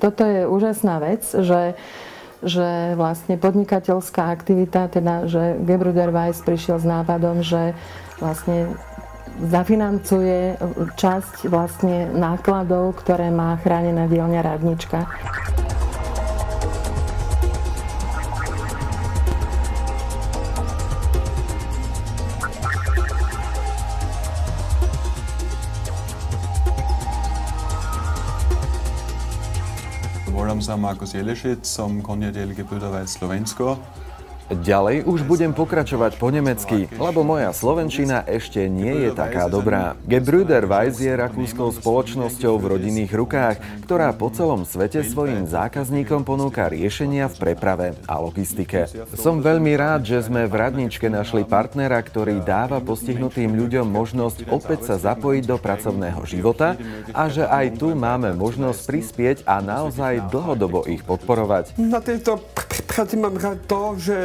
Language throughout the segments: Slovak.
toto je úžasná vec, že vlastne podnikateľská aktivita, teda že Gebrüder Weiss prišiel s nápadom, že vlastne zafinancuje časť vlastne nákladov, ktoré má chránená dielňa Radnička. Volám sa Markus Jelešič, som konjadiel Gebrüder Weiss Slovensko. Ďalej už budem pokračovať po nemecky, lebo moja slovenčina ešte nie je taká dobrá. Gebrüder Weiss je rakúskou spoločnosťou v rodinných rukách, ktorá po celom svete svojim zákazníkom ponúka riešenia v preprave a logistike. Som veľmi rád, že sme v Radničke našli partnera, ktorý dáva postihnutým ľuďom možnosť opäť sa zapojiť do pracovného života a že aj tu máme možnosť prispieť a naozaj dlhodobo ich podporovať. Na tejto práci mám rád to, že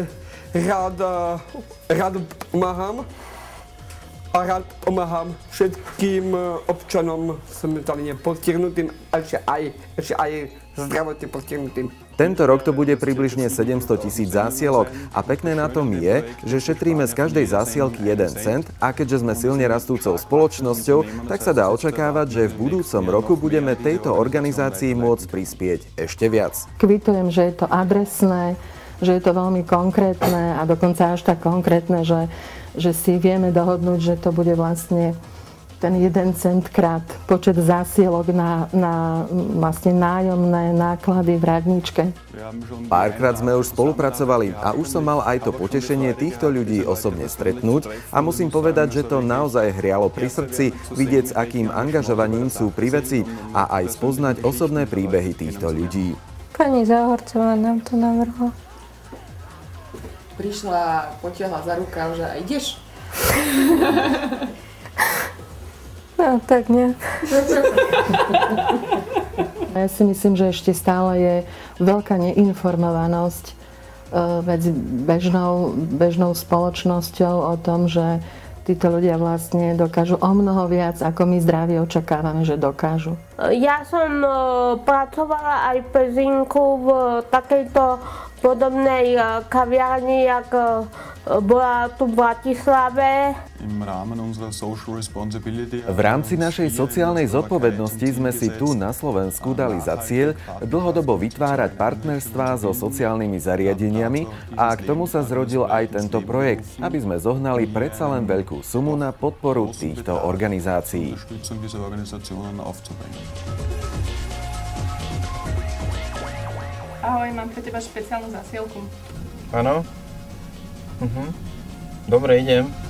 rád pomáham a rád pomáham všetkým občanom mentálne postihnutým a ešte aj zdravotne postihnutým. Tento rok to bude približne 700 000 zásielok a pekné na tom je, že šetríme z každej zásielky 1 cent a keďže sme silne rastúcou spoločnosťou, tak sa dá očakávať, že v budúcom roku budeme tejto organizácii môcť prispieť ešte viac. Kvitujem, že je to adresné, že je to veľmi konkrétne a dokonca až tak konkrétne, že si vieme dohodnúť, že to bude vlastne ten 1 cent krát počet zásielok na vlastne nájomné náklady v Radničke. Párkrát sme už spolupracovali a už som mal aj to potešenie týchto ľudí osobne stretnúť a musím povedať, že to naozaj hrialo pri srdci vidieť, s akým angažovaním sú pri veci a aj spoznať osobné príbehy týchto ľudí. Pani Záhorcová nám to navrhla. Prišla, potiahla za rukav, že a ideš? No, tak nejak. Ja si myslím, že ešte stále je veľká neinformovanosť medzi bežnou spoločnosťou o tom, že títo ľudia vlastne dokážu o mnoho viac, ako my zdraví očakávame, že dokážu. Ja som pracovala aj v Pezinku v takejto podobnej kaviarni, jak bola tu v Bratislave. V rámci našej sociálnej zodpovednosti sme si tu na Slovensku dali za cieľ dlhodobo vytvárať partnerstvá so sociálnymi zariadeniami a k tomu sa zrodil aj tento projekt, aby sme zohnali predsa len veľkú sumu na podporu týchto organizácií. Ahoj, mám pre teba špeciálnu zasielku. Áno? Dobre, idem.